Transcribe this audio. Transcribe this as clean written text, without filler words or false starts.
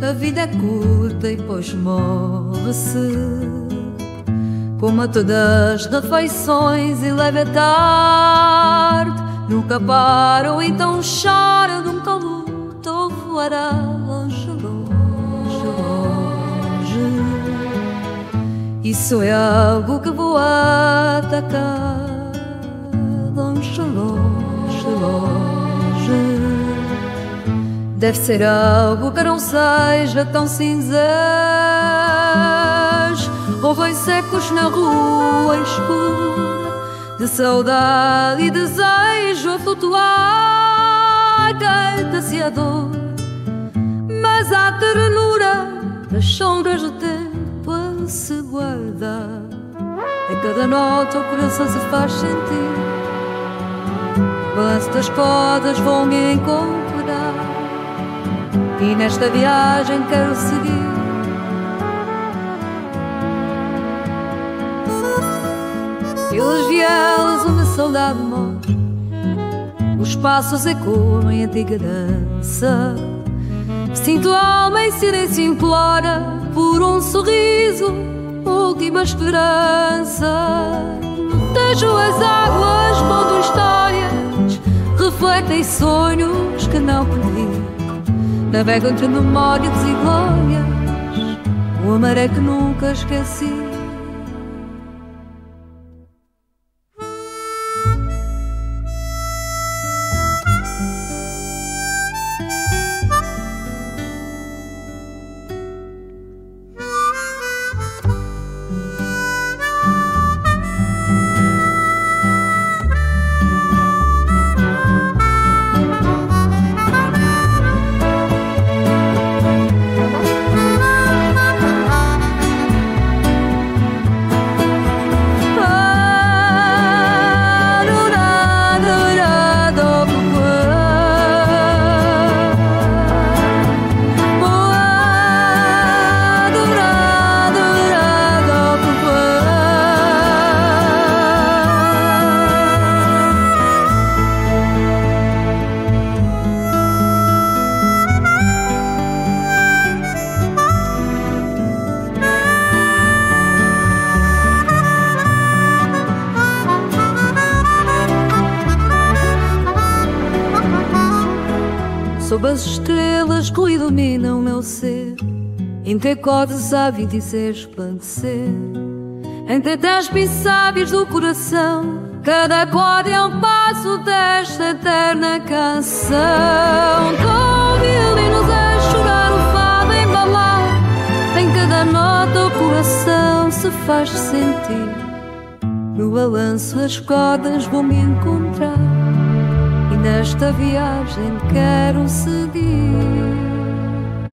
A vida é curta e depois morre-se, como a todas as refeições, e leva a tarde. Nunca para ou então chora, nunca luta ou voará longe, longe, longe. Isso é algo que vou atacar, longe, longe, longe. Deve ser algo que não seja tão cinzas, ouvem secos na rua escura, de saudade e desejo a flutuar. Canta-se a dor, mas há ternura nas sombras do tempo a se guardar. Em cada nota o coração se faz sentir, o balanço das cordas vão me encontrar, e nesta viagem quero seguir. Pelas vielas onde a saudade morre, os passos ecoam em antiga dança. Sinto a alma em silêncio implora por um sorriso, última esperança. Tejo as águas, conto histórias, refletem sonhos que não perdi. Navego entre memórias e glórias, o amor é que nunca esqueci. Sob as estrelas que iluminam o meu ser, entre acordes há 26 resplandecer. Entre tempos insábios do coração, cada acorde é um passo desta eterna canção. Com violinos a chorar, o fado a embalar, em cada nota o coração se faz sentir. No balanço as cordas vão me encontrar, e nesta viagem quero seguir.